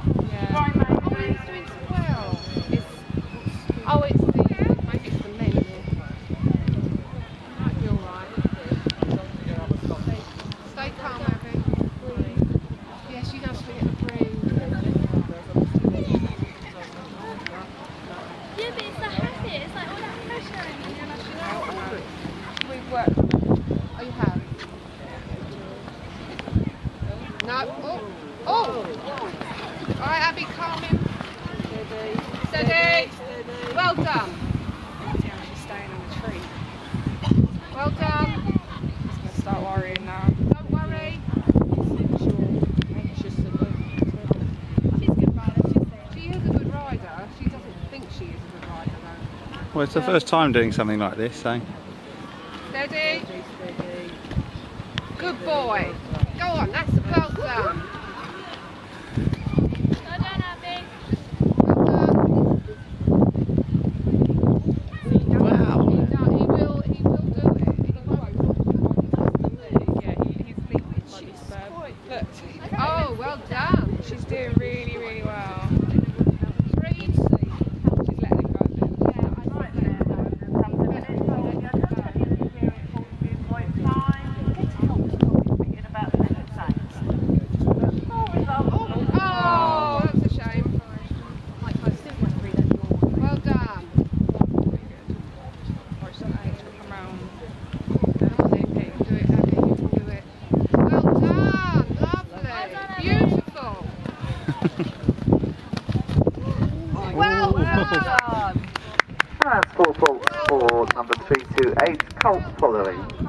Yeah. Oh, he's doing so well. It's maybe it's the men. Might be alright. Stay calm, Abbie. Yes, you don't forget to breathe. Yeah, but it's the habit. It's like all that pressure and We've worked. Oh, you have? No. Oh! Alright, Abbie, calm him. Steady. Well done. She's staying on the tree. Well done. She's going to start worrying now. Don't worry. she's a good rider. She is a good rider. She doesn't think she is a good rider though. Well, it's the first time doing something like this, so. Steady. Good boy. Go on, that's well done. Well done, Abbie. Wow. He will do it. He won't. Yeah, he's leaving. She's look. Oh, well done. She's doing really, really well. Three. She's letting him go a bit. Oh, that's a shame. Well done. Come round. Come on then, you can do it, Abbie. You can do it. Well done. Lovely. Beautiful. Well done. That's 4 faults for number 328, Colt following.